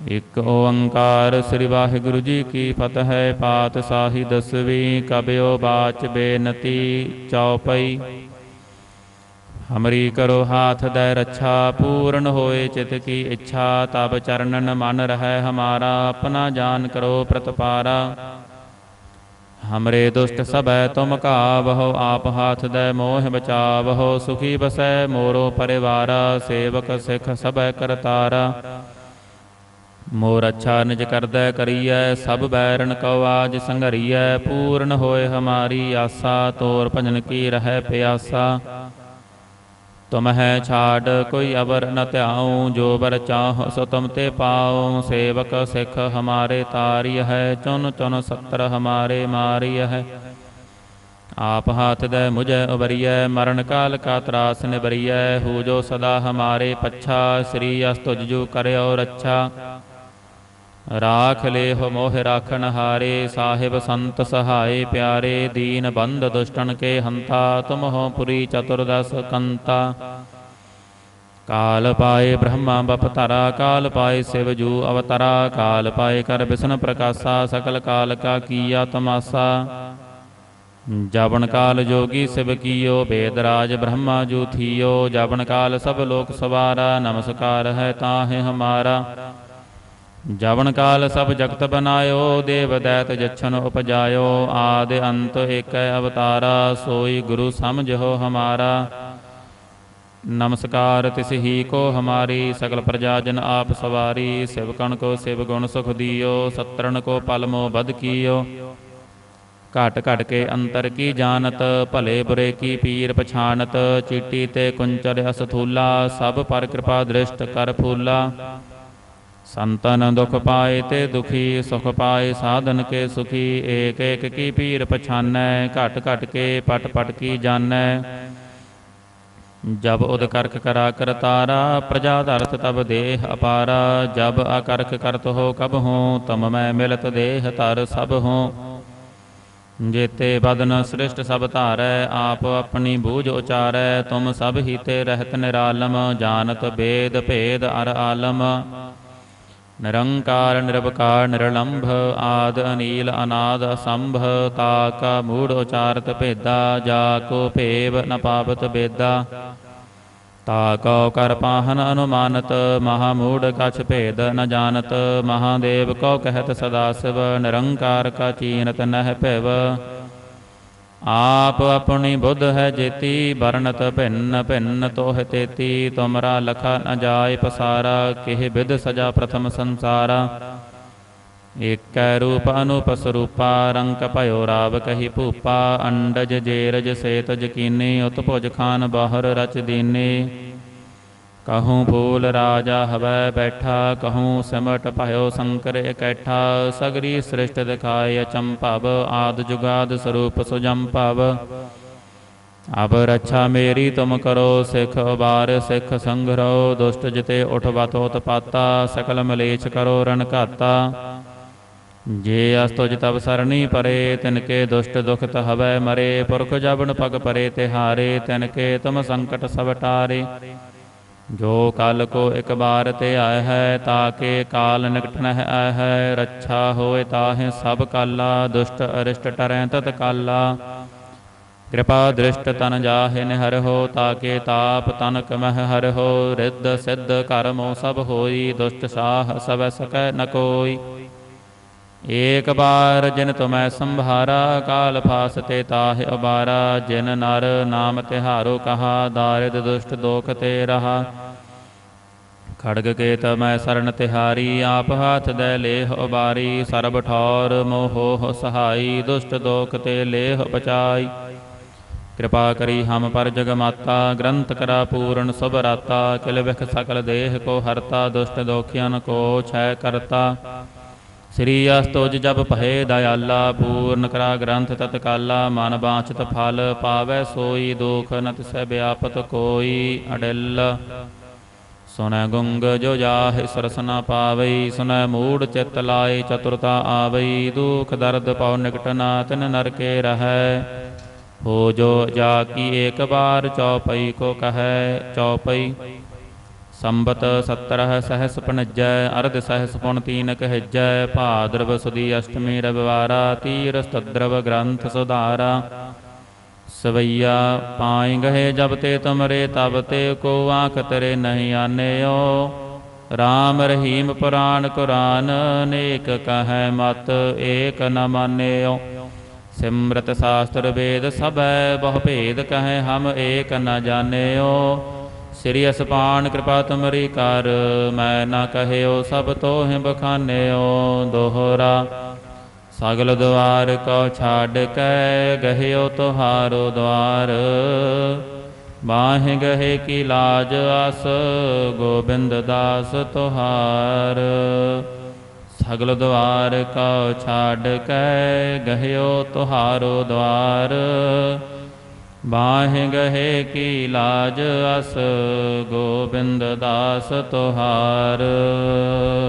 एक ओंकार श्री वाहिगुरु जी की फतह। पातशाही दसवीं कबयो बाच बेनती चौपई। हमरी करो हाथ दय रक्षा, पूर्ण होए चित की इच्छा। तब चरणन मन रहे हमारा, अपना जान करो प्रतपारा। हमरे दुष्ट सबै तुम कावहो, आप हाथ दय मोह बचावहो। सुखी बसै मोरो परिवारा, सेवक सिख सबै करतारा। मोर अच्छा निज करदै करियै, सब बैरन कौ आज संघरियै। पूर्ण होए हमारी आसा, तोर भजन की रह प्यासा। तुम है छाड़ कोई अबर न त्याऊँ, जो बर चाहो सो तुम ते पाओ। सेवक सिख हमारे तारिय है, चुन चुन सत्तर हमारे मारिय है। आप हाथ दे मुझे उबरिय, मरण काल का त्रास निबरिय। हु जो सदा हमारे पच्छा, श्री अस्तुज जू करयो रक्षा। राख ले हो मोह राखन हारे, साहिब संत सहाय प्यारे। दीन बंद दुष्टन के हंता, तुम हो पुरी चतुर्दश कंता। काल पाए ब्रह्मा बपतरा, काल पाए शिव जू अवतरा। काल पाए कर विष्णु प्रकाशा, सकल काल का किया तमासा। जावन काल जोगी शिव कियो, वेदराज ब्रह्मा जू थियो। जावन काल सब लोक सवारा, नमस्कार है ताहे हमारा। जावन काल सब जगत बनायो, देव दैत जच्छन उपजायो। आदि अंत एक अवतारा, सोई गुरु समझो हमारा। नमस्कार तिस ही को हमारी, सकल प्रजाजन आप सवारी। शिवकण को शिव गुण सुख दियो, सत्रन को पलमो बद कियो। घट घट के अंतर की जानत, भले बुरे की पीर पछानत। चीटी ते कुंचर असथूला, सब पर कृपा दृष्ट कर फूला। संतन दुख पाए ते दुखी, सुख पाए साधन के सुखी। एक एक की पीर पछानै, घट घट के पट पट की जानै। जब उदकर्क करा करतारा, प्रजा धरत तब देह अपारा। जब अकर्क करत हो कब हो, तम मैं मिलत देह तर सब हो। जेते बदन सृष्ट सब धारै, आप अपनी बूझ उचारै। तुम सब हीते रहत निरालम, जानत भेद भेद अर आलम। निरंकार निरवकार निरलंभ, आद अनील अनाद असंभ। ताका मूढ़ उचारत भेदा, जाको भेव न पावत बेदा। ताको कर पाहन अनुमानत, महामूढ़ कछ भेद न जानत। महादेव को कहत सदा शिव, निरंकार का चीनत नह पिव। आप अपनी बुद्ध है जेती, बरनत भिन्न भिन्न तोह तेती। तुमरा लखा न जाय पसारा, किह विध सजा प्रथम संसारा। एक रूप अनुप स्वरूपा, रंक भयो राव कही भूपा। अंडज जेरज सेतज कीनी, उत्भुज खान बाहर रच दीनी। कहूँ फूल राजा हवै बैठा, कहूँ सिमट भयो शंकर इकैठा। सगरी सृष्ट दिखाए अचंभव, आद जुगाद स्वरूप सुजंभव। अब रक्षा मेरी तुम करो, सिख उबार सिख संग्रहो। दुष्ट जिते उठ बतोत पाता, सकल मलेच्छ करो रण घाता। जे अस्तुज तब सरनी परे, तिनके दुष्ट दुखत हवै मरे। पुरख जबन पग परे तिहारे, तिनके तुम संकट सब टारे। जो कल को एक बार ते आय है, ताके काल निकट नह आय है। रक्षा होए ताहे सब काला, दुष्ट अरिष्ट टरें तत्काला। कृपा दृष्ट तन जाहे निहर हो, ताके ताप तनक मह हर हो। रिद्ध सिद्ध कर्मो सब होई, दुष्ट साह सब सकै न कोई। एक बार जिन तुम्हें संभारा, काल फासते ताहे उबारा। जिन नर नाम तिहारो कहा, दारिद दुष्ट दोख ते रहा। खड़ग के तमै शरण तिहारी, आप हाथ दे लेह उबारी। सरब ठौर मोह सहाई, दुष्ट दोख ते लेह बचाई। कृपा करी हम पर जगमाता, ग्रंथ करा पूर्ण शुभ राता। किल बिख सकल देह को हरता, दुष्ट दोखियन को क्षय करता। श्री अस्तुज जब पहे दयाला, पूर्ण करा ग्रंथ तत्काला। मन बांछत फल पावै सोई, दुख न तिसै व्यापत कोई। अडिल सुनै गुंग जो जाहि सरस न पावई, सुनै मूढ़ चित्त लाए चतुरता आवई। दुख दर्द पौ निकट न तिन नर के रहै, हो जो जा की एक बार चौपई को कहै। चौपई ਸੰਬਤ 17 ਸਹਿਸ ਪਣਜੈ ਅਰਧ ਸਹਿਸ ਪੁਣ ਤੀਨ ਕਹਿਜੈ ਭਾਦਰਵ ਸੁਦੀ ਅਸ਼ਟਮੀ ਰਵਿਵਾਰਾ ਤੀਰ ਸਤਦਰਵ ਗ੍ਰੰਥ ਸੁਧਾਰਾ ਸਵਈਆ ਪਾਈ ਗਏ ਜਬ ਤੇ ਤੁਮਰੇ ਤਬ ਤੇ ਕੋ ਆਂਖ ਤੇਰੇ ਨਹੀਂ ਆਨਿਓ ਰਾਮ ਰਹੀਮ ਪੁਰਾਨ ਕੁਰਾਨ ਅਨੇਕ ਕਹੈ ਮਤ ਏਕ ਨ ਮਾਨਿਓ ਸਿਮਰਤ ਸ਼ਾਸਤਰ ਵੇਦ ਸਭੈ ਬਹੁ ਭੇਦ ਕਹੈ ਹਮ ਏਕ ਨ ਜਾਣਿਓ ਸ੍ਰੀ ਅਸਪਾਨ ਕਿਰਪਾ ਤੁਮਰੀ ਕਰ ਮੈਂ ਨਾ ਕਹਿਓ ਸਭ ਤੋਹਿ ਬਖਾਨਿਓ ਦੋਹਰਾ ਸਗਲ ਦੁਆਰ ਕੋ ਛਾੜ ਕੇ ਗਹਿਓ ਤੁਹਾਰੋ ਦੁਆਰ ਬਾਹਿ ਗਹੇ ਕੀ ਲਾਜ ਆਸ ਗੋਬਿੰਦ ਦਾਸ ਤੁਹਾਰ ਸਗਲ ਦੁਆਰ ਕੋ ਛਾੜ ਕੇ ਗਹਿਓ ਤੁਹਾਰੋ ਦੁਆਰ ਬਾਹਿ ਗਹੇ ਕੀ ਲਾਜ ਅਸ ਗੋਬਿੰਦ ਦਾਸ ਤੁਹਾਰ